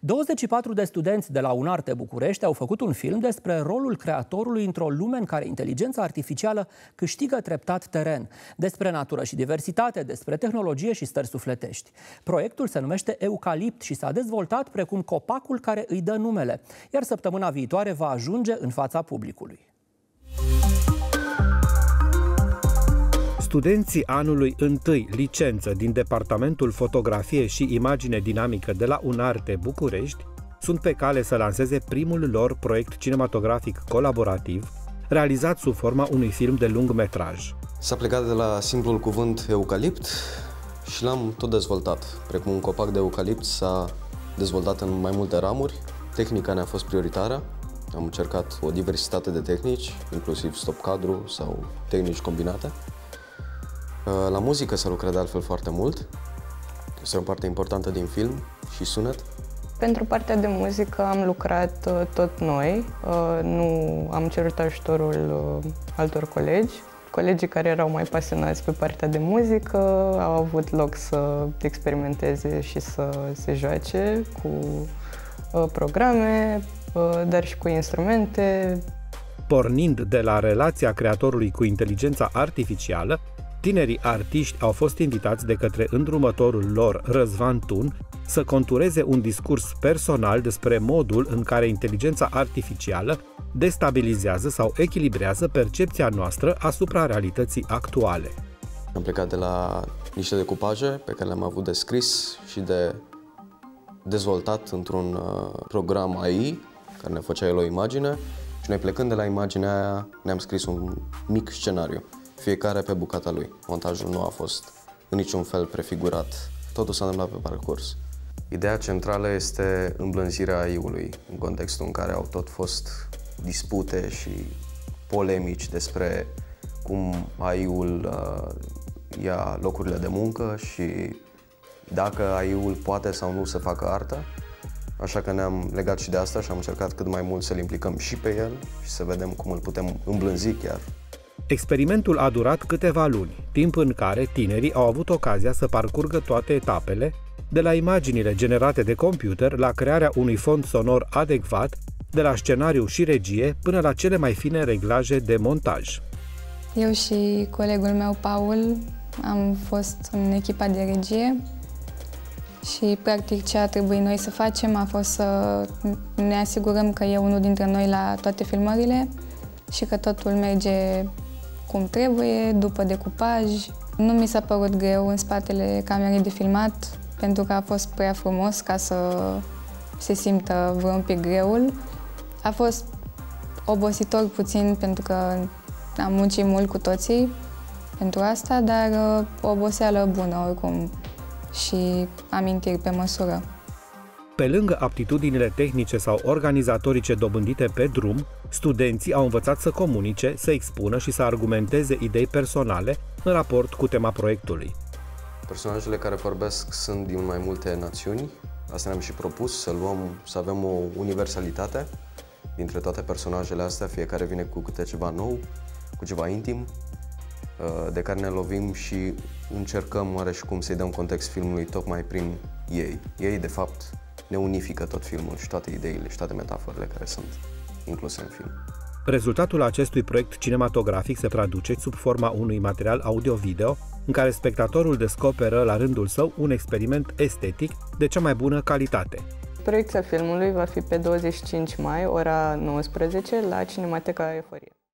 24 de studenți de la UNARTE București au făcut un film despre rolul creatorului într-o lume în care inteligența artificială câștigă treptat teren, despre natură și diversitate, despre tehnologie și stări sufletești. Proiectul se numește Eucalipt și s-a dezvoltat precum copacul care îi dă numele, iar săptămâna viitoare va ajunge în fața publicului. Studenții anului 1 licență din Departamentul Fotografie și Imagine Dinamică de la UNARTE București sunt pe cale să lanseze primul lor proiect cinematografic colaborativ, realizat sub forma unui film de lung metraj. S-a plecat de la simplul cuvânt eucalipt și l-am tot dezvoltat. Precum un copac de eucalipt s-a dezvoltat în mai multe ramuri. Tehnica ne-a fost prioritară. Am încercat o diversitate de tehnici, inclusiv stop cadru sau tehnici combinate. La muzică s-a lucrat de altfel foarte mult. Este o parte importantă din film și sunet. Pentru partea de muzică am lucrat tot noi. Nu am cerut ajutorul altor colegi. Colegii care erau mai pasionați pe partea de muzică au avut loc să experimenteze și să se joace cu programe, dar și cu instrumente. Pornind de la relația creatorului cu inteligența artificială, tinerii artiști au fost invitați de către îndrumătorul lor, Răzvan Tun, să contureze un discurs personal despre modul în care inteligența artificială destabilizează sau echilibrează percepția noastră asupra realității actuale. Am plecat de la niște decupaje pe care le-am avut de scris și de dezvoltat într-un program AI care ne făcea el o imagine și noi, plecând de la imaginea aia, ne-am scris un mic scenariu, fiecare pe bucata lui. Montajul nu a fost în niciun fel prefigurat, totul s-a întâmplat pe parcurs. Ideea centrală este îmblânzirea AI-ului, în contextul în care au tot fost dispute și polemici despre cum AI-ul ia locurile de muncă și dacă AI-ul poate sau nu să facă artă. Așa că ne-am legat și de asta și am încercat cât mai mult să-l implicăm și pe el și să vedem cum îl putem îmblânzi chiar. Experimentul a durat câteva luni, timp în care tinerii au avut ocazia să parcurgă toate etapele, de la imaginile generate de computer la crearea unui fond sonor adecvat, de la scenariu și regie până la cele mai fine reglaje de montaj. Eu și colegul meu, Paul, am fost în echipa de regie și practic ce a trebuit noi să facem a fost să ne asigurăm că e unul dintre noi la toate filmările și că totul merge cum trebuie, după decupaj. Nu mi s-a părut greu în spatele camerei de filmat, pentru că a fost prea frumos ca să se simtă vreun pic greul. A fost obositor puțin pentru că am muncit mult cu toții pentru asta, dar o oboseală bună oricum și amintiri pe măsură. Pe lângă aptitudinile tehnice sau organizatorice dobândite pe drum, studenții au învățat să comunice, să expună și să argumenteze idei personale în raport cu tema proiectului. Personajele care vorbesc sunt din mai multe națiuni. Asta ne-am și propus, să avem o universalitate dintre toate personajele astea. Fiecare vine cu câte ceva nou, cu ceva intim, de care ne lovim și încercăm oareși să-i dăm context filmului tocmai prin ei. Ei, de fapt, ne unifică tot filmul și toate ideile și toate metaforele care sunt incluse în film. Rezultatul acestui proiect cinematografic se traduce sub forma unui material audio-video în care spectatorul descoperă la rândul său un experiment estetic de cea mai bună calitate. Proiecția filmului va fi pe 25 mai, ora 19, la Cinemateca Euforie.